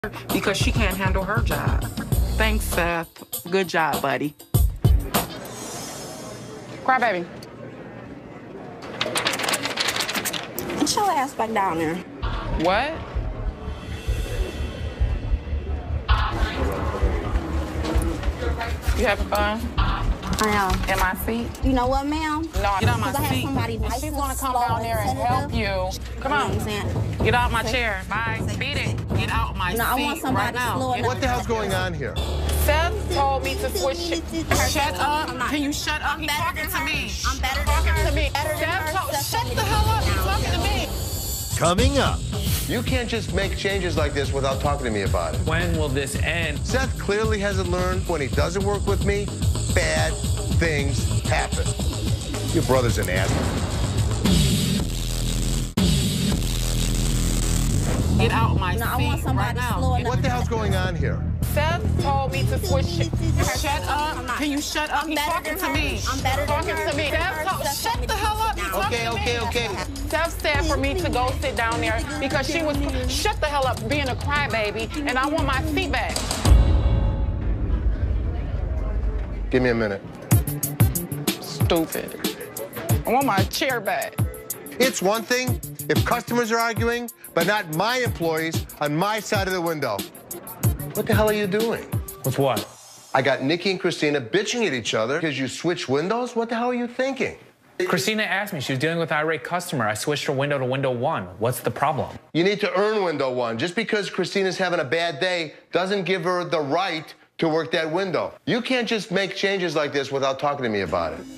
because she can't handle her job. Thanks, Seth. Good job, buddy. Cry, baby. Get your ass back down there. What? You having fun? I am. In my seat? You know what, ma'am? No, get out my I seat. have somebody nice She's and gonna come slow down there and help you. Come on. Get out my chair. Bye. Beat it. Get out my No, I seat want somebody right now. slow enough. What the hell's going on here? Seth told me to switch. Shut up. Can you shut up? He's talking to me. I'm better Talking than her. to me. Better than her. Shut the hell up. He's talking to me. Coming up. You can't just make changes like this without talking to me about it. When will this end? Seth clearly hasn't learned when he doesn't work with me, bad things happen. Your brother's an ass. Get out my seat I want somebody right now. slow enough. What the hell's going on here? Seth told me to switch. Shut up. Can you shut up? He's talking to me. I'm better than Talking her. to me. Shut the hell up. He's talking to me. Okay. Seth said for me to go sit down there because she was, shut the hell up, being a crybaby, and I want my seat back. Give me a minute. Stupid. I want my chair back. It's one thing if customers are arguing, but not my employees on my side of the window. What the hell are you doing? With what? I got Nikki and Christina bitching at each other because you switched windows? What the hell are you thinking? Christina asked me. She was dealing with an irate customer. I switched her window to window 1. What's the problem? You need to earn window 1. Just because Christina's having a bad day doesn't give her the right to work that window. You can't just make changes like this without talking to me about it.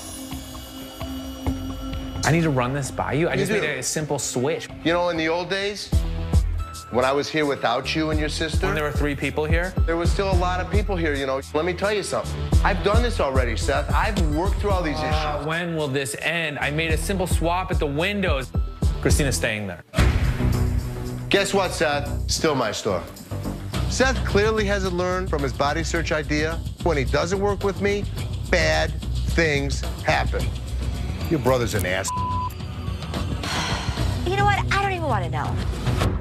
I need to run this by you. I just do. made a simple switch. You know, in the old days, when I was here without you and your sister, When there were 3 people here, there was still a lot of people here, you know. Let me tell you something. I've done this already, Seth. I've worked through all these issues. when will this end? I made a simple swap at the windows. Christina's staying there. Guess what, Seth? Still my store. Seth clearly hasn't learned from his body search idea. When he doesn't work with me, bad things happen. Your brother's an ass. You know what? I don't even want to know.